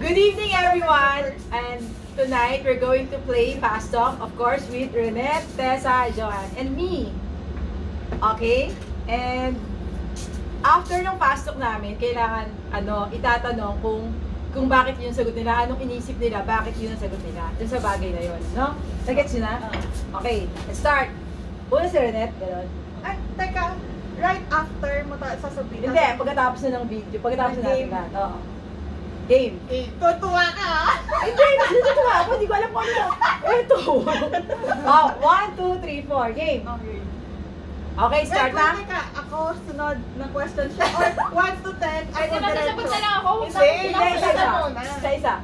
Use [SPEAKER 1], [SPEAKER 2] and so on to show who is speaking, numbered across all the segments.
[SPEAKER 1] Good evening, everyone. And tonight we're going to play Fast Talk, of course, with Renette, Tessa, Joanne, and me. Okay? And after ng Fast Talk namin, kailangan itatanong kung bakit yun sagot nila, anong inisip nila, bakit yun ang sagot nila dun sa bagay na yun, no? Nagets yun na? Okay, let's start. Una si Renette, gano'n.
[SPEAKER 2] Ay, teka, right after mo sasabihin.
[SPEAKER 1] Hindi, pagkatapos na ng video, pagkatapos na natin lahat. Oo. Game.
[SPEAKER 2] Tutuwa ka.
[SPEAKER 1] Hindi, natutuwa ako, hindi ko alam kung ano. Ito. 1, 2, 3, 4, game.
[SPEAKER 2] Okay.
[SPEAKER 1] Okay, start na.
[SPEAKER 2] Teka, ako sunod ng question siya. Or 1 to 10, I
[SPEAKER 3] Kasi masasagot na lang ako.
[SPEAKER 1] Hindi, isa.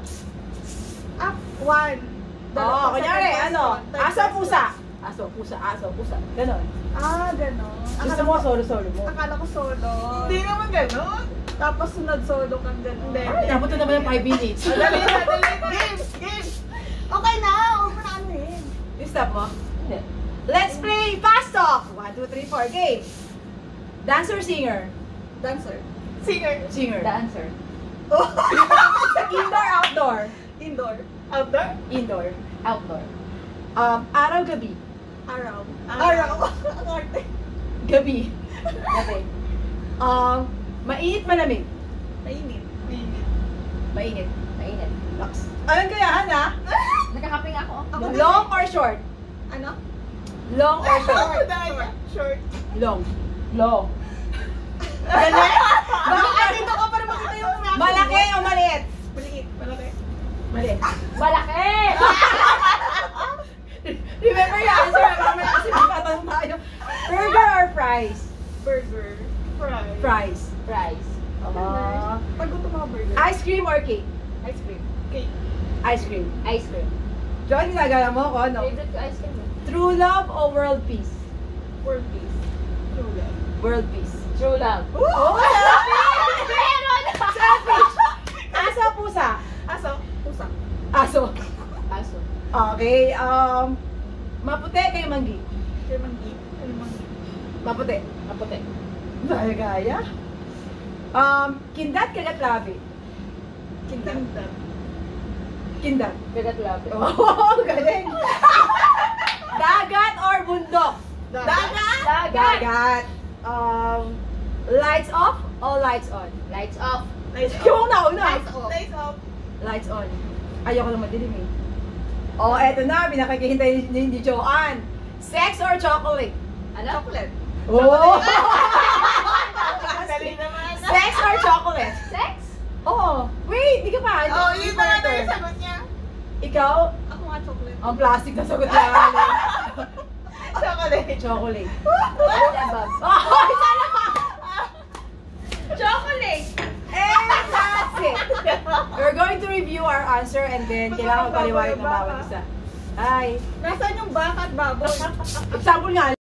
[SPEAKER 2] 1.
[SPEAKER 1] Oo, kunyari, aso, pusa. Aso. Ganon.
[SPEAKER 2] Ganon.
[SPEAKER 1] Gusto mo, solo mo.
[SPEAKER 2] Akala ko solo.
[SPEAKER 3] Hindi naman ganon.
[SPEAKER 2] Tapos sunod solo kang ganon.
[SPEAKER 1] Ay, dapat na naman yung 5 minutes.
[SPEAKER 2] Dali. Games. Okay na, huwag mo na anuhin.
[SPEAKER 1] Stop mo? Hindi. Let's play Fast Talk! 1, 2, 3, 4, game! Dancer, singer?
[SPEAKER 2] Dancer.
[SPEAKER 1] Singer.
[SPEAKER 3] Dancer.
[SPEAKER 1] Indoor, outdoor?
[SPEAKER 2] Indoor.
[SPEAKER 1] Indoor.
[SPEAKER 3] Outdoor.
[SPEAKER 1] Araw, gabi?
[SPEAKER 2] Araw. Ang arte.
[SPEAKER 1] Gabi. Mainit, malamig?
[SPEAKER 2] Mainit.
[SPEAKER 1] Mainit.
[SPEAKER 3] Lux.
[SPEAKER 1] Anong kayahan, ha?
[SPEAKER 3] Nakakaping ako.
[SPEAKER 1] Long or short?
[SPEAKER 2] Ano?
[SPEAKER 1] Long or short?
[SPEAKER 2] Short.
[SPEAKER 1] Long.
[SPEAKER 2] Galing?
[SPEAKER 1] Bakit?
[SPEAKER 2] Dito ko para makita yung
[SPEAKER 1] Malaki o maliit?
[SPEAKER 2] Maliit.
[SPEAKER 1] Maliit.
[SPEAKER 3] Malaki!
[SPEAKER 1] Remember your answer, mamaya kasi magtatanong tayo. Burger or fries?
[SPEAKER 2] Burger.
[SPEAKER 1] Fries.
[SPEAKER 3] Fries.
[SPEAKER 2] Pag gusto mo burger.
[SPEAKER 1] Ice cream or cake?
[SPEAKER 3] Ice cream.
[SPEAKER 2] Cake.
[SPEAKER 1] Ice cream.
[SPEAKER 3] Ice cream.
[SPEAKER 1] John, ginagala mo ako, no?
[SPEAKER 3] Favorite ko ice cream.
[SPEAKER 1] True love o world peace?
[SPEAKER 2] World peace. True love.
[SPEAKER 1] World peace.
[SPEAKER 3] True love.
[SPEAKER 1] Oh,
[SPEAKER 3] Meron!
[SPEAKER 1] selfish! Aso o pusa?
[SPEAKER 2] Aso. Pusa.
[SPEAKER 1] Aso.
[SPEAKER 3] Aso.
[SPEAKER 1] Okay, maputi kayo manggi?
[SPEAKER 2] Kermanggi.
[SPEAKER 1] Maputi.
[SPEAKER 3] Kaputi.
[SPEAKER 1] Gaya. Kindat, kagat labi? Kindat.
[SPEAKER 3] Kagat love.
[SPEAKER 1] Oh, galing. Dagat or bundok? Dagat. Lights off or lights on?
[SPEAKER 3] Lights off.
[SPEAKER 1] Yung nauna.
[SPEAKER 2] Lights off.
[SPEAKER 1] Lights on. Ayoko lang madilim eh. Oh, eto na. Pinakikihintay ni Joanne. Sex or chocolate?
[SPEAKER 3] Ano?
[SPEAKER 2] Chocolate.
[SPEAKER 1] Oh!
[SPEAKER 2] Dali naman.
[SPEAKER 1] Sex or chocolate?
[SPEAKER 3] Sex?
[SPEAKER 1] Oh, wait, di ka pa.
[SPEAKER 2] Yun na nga yung sagot niya.
[SPEAKER 1] Ikaw,
[SPEAKER 2] Ako nga chocolate.
[SPEAKER 1] ang plastic na sagot lang.
[SPEAKER 2] Chocolate.
[SPEAKER 1] Chocolate.
[SPEAKER 3] All above.
[SPEAKER 1] Oh, sana ka!
[SPEAKER 3] Chocolate!
[SPEAKER 1] And that's it. We're going to review our answer and then kailangan paliwanag ng bawat isa. Hi.
[SPEAKER 2] Nasaan yung baka at baboy?
[SPEAKER 1] Example nga,